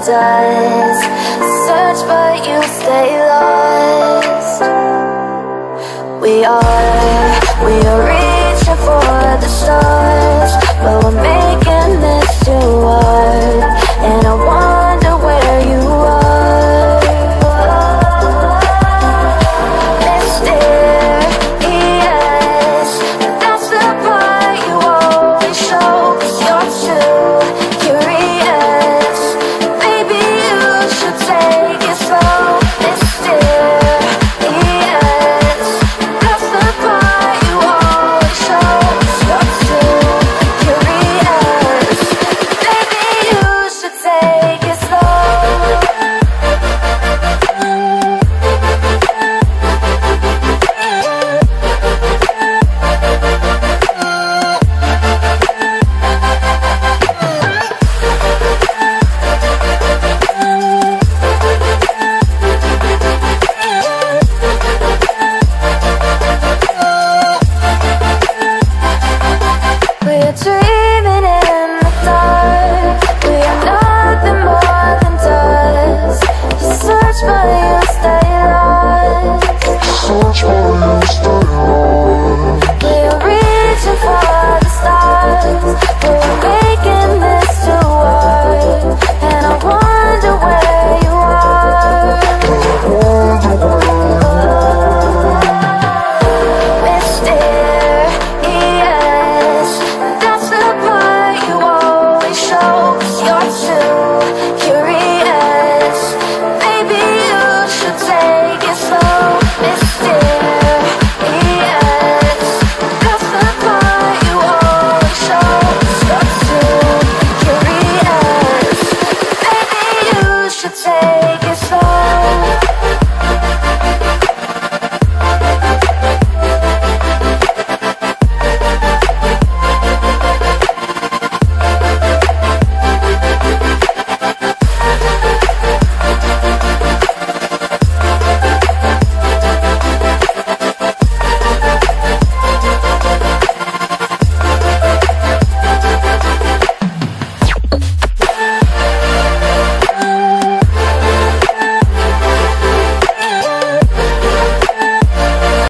does. Search but you stay lost. We are reaching for the stars, but we're making this too hard. And I wonder where you are. Mysterious, that's the part you always show. 'Cause you're too curious. Maybe you should take it slow. Mysterious, that's the part you always show. 'Cause you're too curious. Maybe you should take it slow. We're dreaming